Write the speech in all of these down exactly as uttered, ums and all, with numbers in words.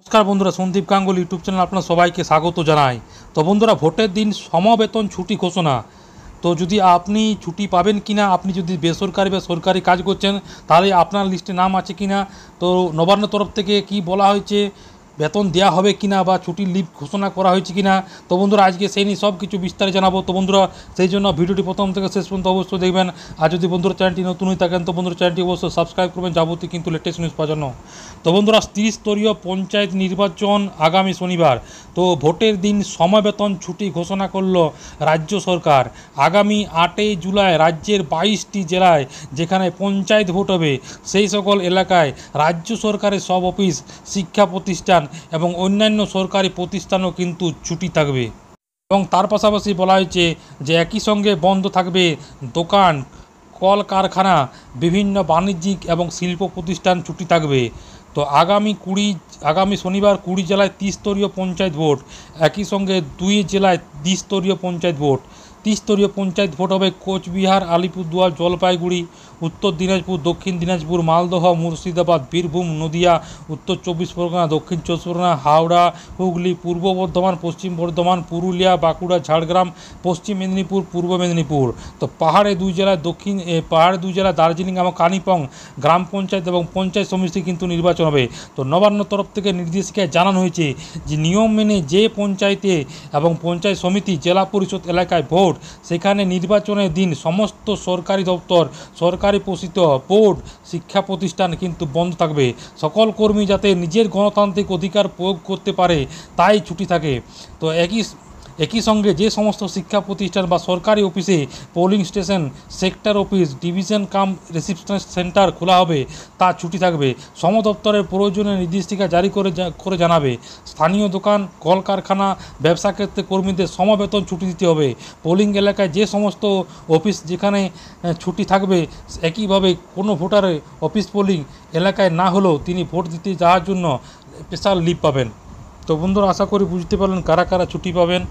নমস্কার বন্ধুরা, Sandeep Ganguly YouTube channel আপনার সবাইকে স্বাগত জানাই। তো বন্ধুরা, ভোটের দিন সমবেতন ছুটি ঘোষণা। তো যদি আপনি ছুটি পাবেন কিনা, আপনি যদি বেসরকারি বা সরকারি কাজ করছেন তাহলে আপনার লিস্টে নাম আছে কিনা, তো নবান্ন তরফ থেকে কি বলা হয়েছে, বেতন দেওয়া হবে কিনা বা ছুটির লিভ ঘোষণা করা হয়েছে কিনা। তো বন্ধুরা, আজকে সেই নিয়ে সব কিছু বিস্তারে জানাবো। তো বন্ধুরা, সেই জন্য ভিডিওটি প্রথম থেকে শেষ পর্যন্ত অবশ্যই দেখবেন। আর যদি বন্ধুরা চ্যানেলটি নতুন হয়ে থাকেন তো বন্ধুরা চ্যানেলটি অবশ্যই সাবস্ক্রাইব করবেন যাবতীয় কিন্তু লেটেস্ট নিউজ পাওয়ার জন্য। তো বন্ধুরা, ত্রিস্তরীয় পঞ্চায়েত নির্বাচন আগামী শনিবার। তো ভোটের দিন সমবেতন ছুটি ঘোষণা করল রাজ্য সরকার। আগামী আটই জুলাই রাজ্যের বাইশটি জেলায় যেখানে পঞ্চায়েত ভোট হবে সেই সকল এলাকায় রাজ্য সরকারের সব অফিস, শিক্ষা প্রতিষ্ঠান এবং অন্যান্য সরকারি প্রতিষ্ঠানও কিন্তু ছুটি থাকবে। এবং তার পাশাপাশি বলা হয়েছে যে একই সঙ্গে বন্ধ থাকবে দোকান, কলকারখানা, বিভিন্ন বাণিজ্যিক এবং শিল্প প্রতিষ্ঠান ছুটি থাকবে। তো আগামী কুড়ি আগামী শনিবার কুড়ি জেলায় ত্রিস্তরীয় পঞ্চায়েত ভোট, একই সঙ্গে দুই জেলায় দ্বিস্তরীয় পঞ্চায়েত ভোট। ত্রিস্তরীয় পঞ্চায়েত ভোট হবে কোচবিহার, আলিপুরদুয়ার, জলপাইগুড়ি, উত্তর দিনাজপুর, দক্ষিণ দিনাজপুর, মালদহ, মুর্শিদাবাদ, বীরভূম, নদিয়া, উত্তর চব্বিশ পরগনা, দক্ষিণ চব্বিশ পরগনা, হাওড়া, হুগলি, পূর্ব বর্ধমান, পশ্চিম বর্ধমান, পুরুলিয়া, বাঁকুড়া, ঝাড়গ্রাম, পশ্চিম মেদিনীপুর, পূর্ব মেদিনীপুর। তো পাহাড়ে দুই জেলায় দক্ষিণ পাহাড়ে দুই জেলা দার্জিলিং এবং কালিম্পং গ্রাম পঞ্চায়েত এবং পঞ্চায়েত সমিতি কিন্তু নির্বাচন হবে। তো নবান্ন তরফ থেকে নির্দেশিকায় জানানো হয়েছে যে নিয়ম মেনে যে পঞ্চায়েতে এবং পঞ্চায়েত সমিতি, জেলা পরিষদ এলাকায় ভোট, সেখানে নির্বাচনের দিন সমস্ত সরকারি দপ্তর, সরকারি পোষিত বোর্ড, শিক্ষা প্রতিষ্ঠান কিন্তু বন্ধ থাকবে। সকল কর্মী যাতে নিজের গণতান্ত্রিক অধিকার প্রয়োগ করতে পারে তাই ছুটি থাকে। তো একই একই সঙ্গে যে সমস্ত শিক্ষা প্রতিষ্ঠান বা সরকারি অফিসে polling station, sector office, division cum reception centre খোলা হবে তা ছুটি থাকবে। সম দপ্তরের প্রয়োজনীয় নির্দেশিকা জারি করে করে জানাবে। স্থানীয় দোকান, কলকারখানা, ব্যবসা ক্ষেত্রে কর্মীদের সমবেতন ছুটি দিতে হবে। পোলিং এলাকায় যে সমস্ত অফিস যেখানে ছুটি থাকবে, একইভাবে কোনো ভোটারের অফিস পোলিং এলাকায় না হলেও তিনি ভোট দিতে যাওয়ার জন্য স্পেশাল লিভ পাবেন। তো বন্ধুরা, আশা করি বুঝতে পারলেন কারা কারা ছুটি পাবেন।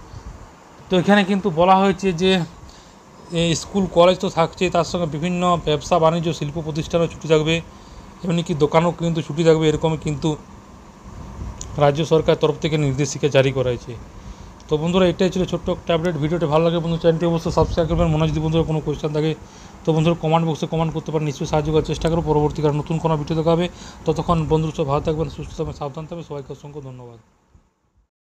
তো এখানে কিন্তু বলা হয়েছে যে স্কুল কলেজ তো থাকছে, তার সঙ্গে বিভিন্ন ব্যবসা বাণিজ্য শিল্প প্রতিষ্ঠানও ছুটি থাকবে, এমনকি দোকানও কিন্তু ছুটি থাকবে। এরকমই কিন্তু রাজ্য সরকার তরফ থেকে নির্দেশিকা জারি করা হয়েছে। তো বন্ধুরা, এটাই ছিল ছোট্ট একটা আপডেট। ভিডিওটি ভালো লাগে বন্ধু চ্যানেলটি অবশ্যই সাবস্ক্রাইব করবেন। মনে যদি বন্ধুরা কোনো কোয়েশ্চেন থাকে তো বন্ধুরা কমেন্ট বক্সে কমেন্ট করতে পারেন, নিশ্চয়ই সাহায্য করার চেষ্টা করবো। পরবর্তীকালে নতুন কোনো ভিডিও দেখা হবে। ততক্ষণ বন্ধুরা সব ভালো থাকবেন, সুস্থ থাকবেন, সাবধান থাকবেন। সবাইকে অসংখ্য ধন্যবাদ।